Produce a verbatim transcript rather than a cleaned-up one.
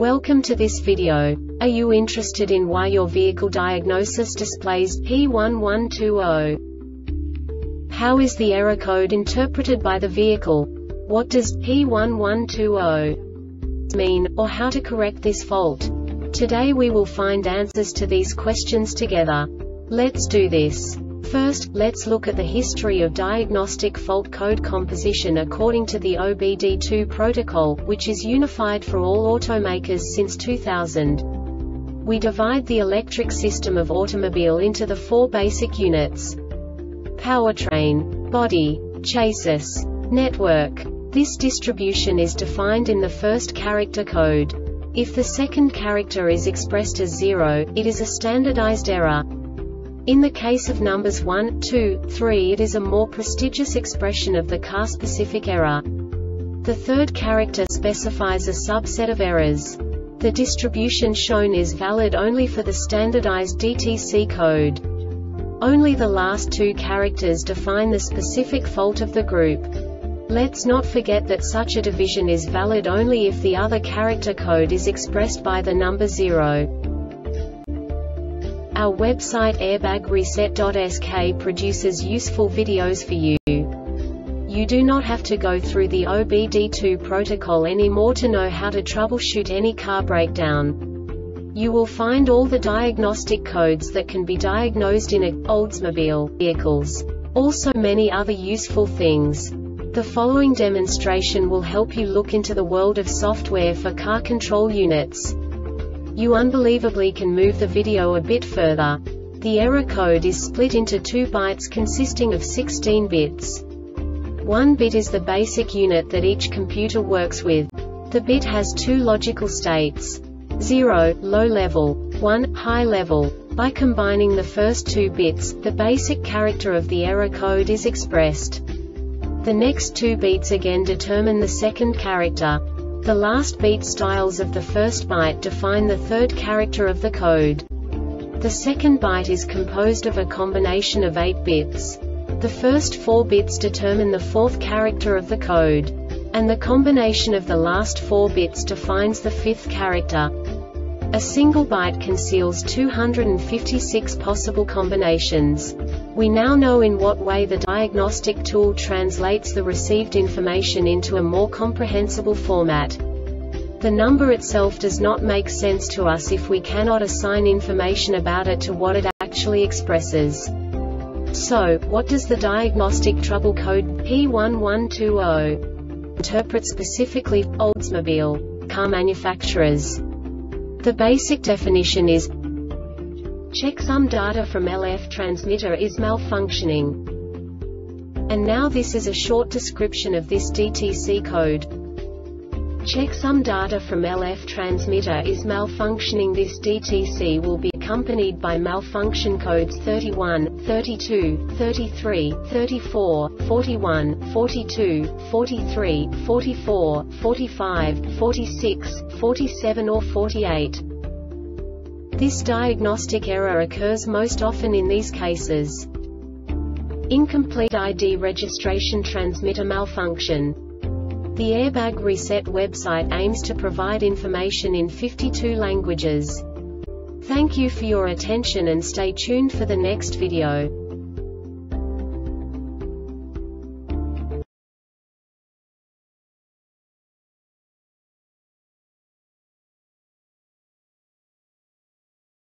Welcome to this video. Are you interested in why your vehicle diagnosis displays P one one two zero? How is the error code interpreted by the vehicle? What does P one one two zero mean, or how to correct this fault? Today we will find answers to these questions together. Let's do this. First, let's look at the history of diagnostic fault code composition according to the O B D two protocol, which is unified for all automakers since two thousand. We divide the electric system of automobile into the four basic units: powertrain, body, chassis, network. This distribution is defined in the first character code. If the second character is expressed as zero, it is a standardized error. In the case of numbers one, two, three, it is a more prestigious expression of the car-specific error. The third character specifies a subset of errors. The distribution shown is valid only for the standardized D T C code. Only the last two characters define the specific fault of the group. Let's not forget that such a division is valid only if the other character code is expressed by the number zero. Our website airbag reset dot S K produces useful videos for you. You do not have to go through the O B D two protocol anymore to know how to troubleshoot any car breakdown. You will find all the diagnostic codes that can be diagnosed in a Oldsmobile vehicles. Also many other useful things. The following demonstration will help you look into the world of software for car control units. You unbelievably can move the video a bit further. The error code is split into two bytes consisting of sixteen bits. One bit is the basic unit that each computer works with. The bit has two logical states: zero, low level, one, high level. By combining the first two bits, the basic character of the error code is expressed. The next two bits again determine the second character. The last beat styles of the first byte define the third character of the code. The second byte is composed of a combination of eight bits. The first four bits determine the fourth character of the code. And the combination of the last four bits defines the fifth character. A single byte conceals two hundred fifty-six possible combinations. We now know in what way the diagnostic tool translates the received information into a more comprehensible format. The number itself does not make sense to us if we cannot assign information about it to what it actually expresses. So, what does the diagnostic trouble code P one one two zero interpret specifically for Oldsmobile car manufacturers? The basic definition is: checksum data from L F transmitter is malfunctioning. And now this is a short description of this D T C code. Checksum data from L F transmitter is malfunctioning. This D T C will be accompanied by malfunction codes thirty-one, thirty-two, thirty-three, thirty-four, forty-one, forty-two, forty-three, forty-four, forty-five, forty-six, forty-seven or forty-eight. This diagnostic error occurs most often in these cases: incomplete I D registration, transmitter malfunction. The Airbag Reset website aims to provide information in fifty-two languages. Thank you for your attention and stay tuned for the next video.